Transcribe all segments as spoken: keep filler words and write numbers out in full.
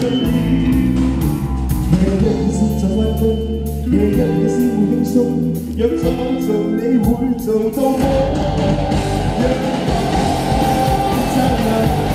夜一是在發夢，夜一也是會輕鬆，若創造你會做到麼？陽光燦爛。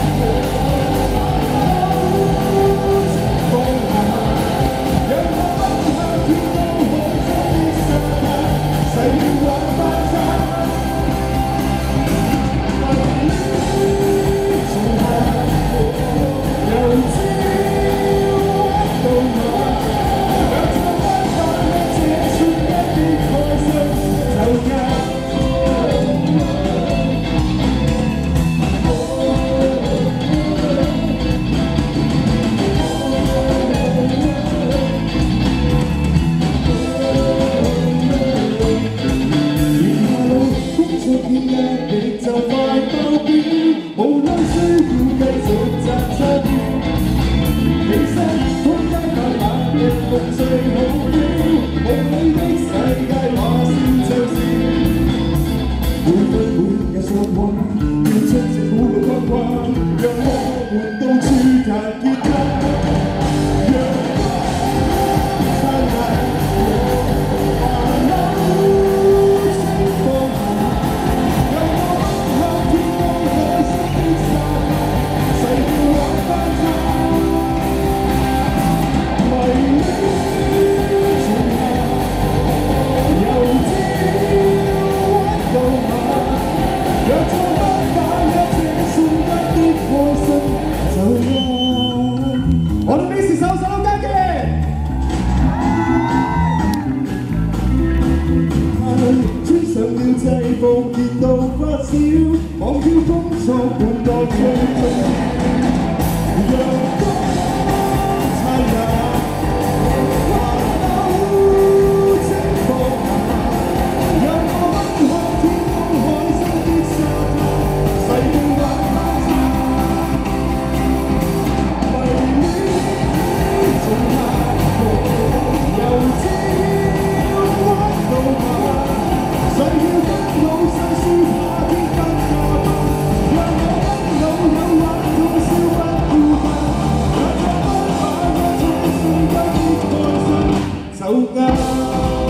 步跌到不少，忘掉工作換來最重要。陽光燦爛，環流清風下，讓我奔向天空海深的沙灘，誓要玩翻餐。迷戀從下，由朝彎到晚，誓要。 走吧。